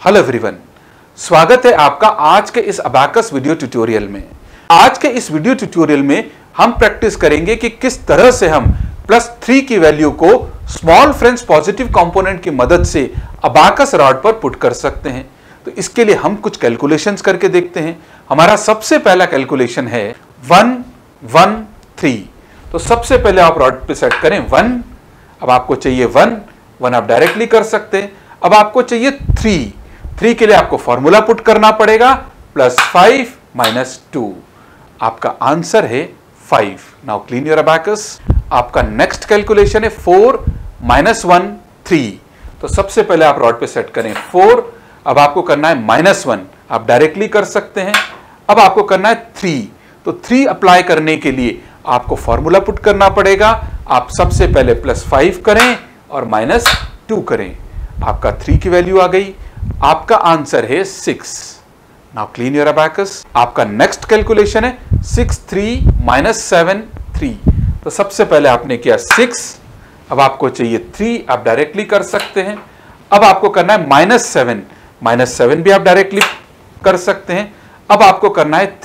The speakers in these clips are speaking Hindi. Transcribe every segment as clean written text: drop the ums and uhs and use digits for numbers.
हेलो एवरीवन, स्वागत है आपका आज के इस अबाकस वीडियो ट्यूटोरियल में। आज के इस वीडियो ट्यूटोरियल में हम प्रैक्टिस करेंगे कि किस तरह से हम +3 की वैल्यू को स्मॉल फ्रेंच पॉजिटिव कंपोनेंट की मदद से अबाकस रॉड पर पुट कर सकते हैं। तो इसके लिए हम कुछ कैलकुलेशंस करके देखते हैं। हमारा सबसे पहला कैलकुलेशन है 1 1 3। तो सबसे पहले आप रॉड पे सेट करें 1। अब आपको चाहिए 1 आप डायरेक्टली कर सकते हैं। अब आपको चाहिए 3 के लिए आपको फॉर्मूला पुट करना पड़ेगा +5 - 2। आपका आंसर है 5। Now clean your abacus. आपका नेक्स्ट कैलकुलेशन है 4 - 1 3। तो सबसे पहले आप रॉड पे सेट करें 4। अब आपको करना है -1, आप डायरेक्टली कर सकते हैं। अब आपको करना है 3। तो 3 अप्लाई करने के लिए आपको फॉर्मूला पुट करना पड़ेगा। आप सबसे पहले +5 करें और -2 करें। आपका 3 की वैल्यू आ गई। आपका आंसर है 6। Now clean your abacus. आपका नेक्स्ट कैलकुलेशन है 6 3 - 7 3। तो सबसे पहले आपने किया 6। अब आपको चाहिए 3, आप डायरेक्टली कर सकते हैं। अब आपको करना है -7 भी आप डायरेक्टली कर सकते हैं। अब आपको करना है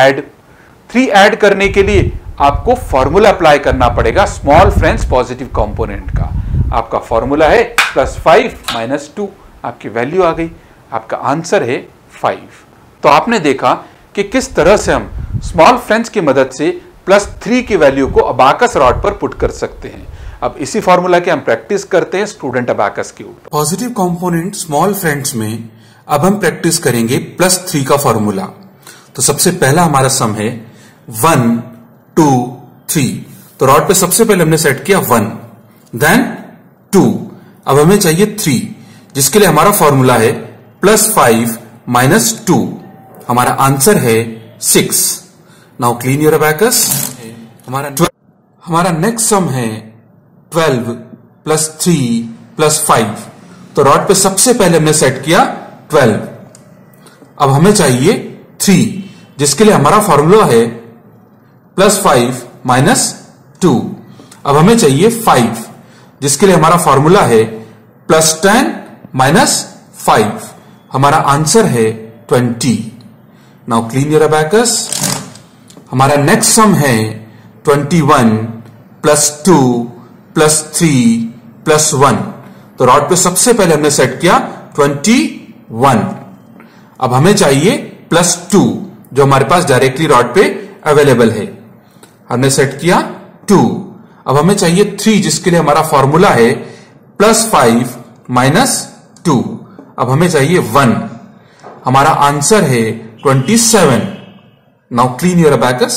3 ऐड करने के लिए आपको फॉर्मूला अप्लाई करना पड़ेगा स्मॉल फ्रेंच पॉजिटिव कंपोनेंट का। आपका फॉर्मूला है +5 - 2। आपकी वैल्यू आ गई। आपका आंसर है 5। तो आपने देखा कि किस तरह से हम स्मॉल फ्रेंच की मदद से +3 की वैल्यू को अबाकस रॉड पर पुट कर सकते हैं। अब इसी फॉर्मूला की हम प्रैक्टिस करते हैं स्टूडेंट अबाकस के ऊपर। पॉजिटिव कंपोनेंट स्मॉल फ्रेंच में अब हम प्रैक्टिस करेंगे +3 का फॉर्मूला। तो सबसे पहला हमारा सम है 1 2 3। तो रॉड पे सबसे पहले हमने सेट किया 1, देन 2। अब हमें चाहिए 3, जिसके लिए हमारा फॉर्मूला है +5 - 2। हमारा आंसर है 6। Now clean your abacus. हमारा नेक्स्ट सम है 12 + 3 + 5। तो रॉड पे सबसे पहले हमने सेट किया 12। अब हमें चाहिए 3, जिसके लिए हमारा फॉर्मूला है +5 - 2। अब हमें चाहिए 5, जिसके लिए हमारा फॉर्मूला है +10 - 5। हमारा आंसर है 20। Now clean your abacus. हमारा नेक्स्ट सम है 21 + 2 + 3 + 1। तो रॉड पे सबसे पहले हमने सेट किया 21। अब हमें चाहिए +2, जो हमारे पास डायरेक्टली रॉड पे अवेलेबल है। हमने सेट किया 2। अब हमें चाहिए 3, जिसके लिए हमारा फॉर्मूला है +5 - 2। अब हमें चाहिए 1। हमारा आंसर है 27। Now clean your abacus.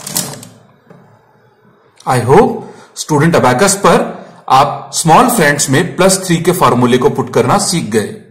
I hope student abacus पर आप स्मॉल फ्रेंच में +3 के फॉर्मूले को पुट करना सीख गए।